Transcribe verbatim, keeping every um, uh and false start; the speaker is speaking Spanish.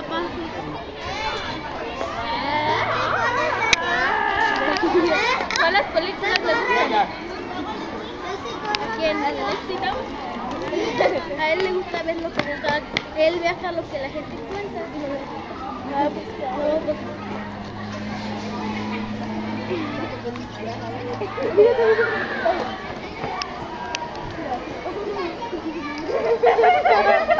papá. ¿Cuáles películas le gustan? ¿A quién? ¿A Alexito? A él le gusta ver lo que gusta. Él ve hasta lo que la gente cuenta. No, pues, no, pues. Mira,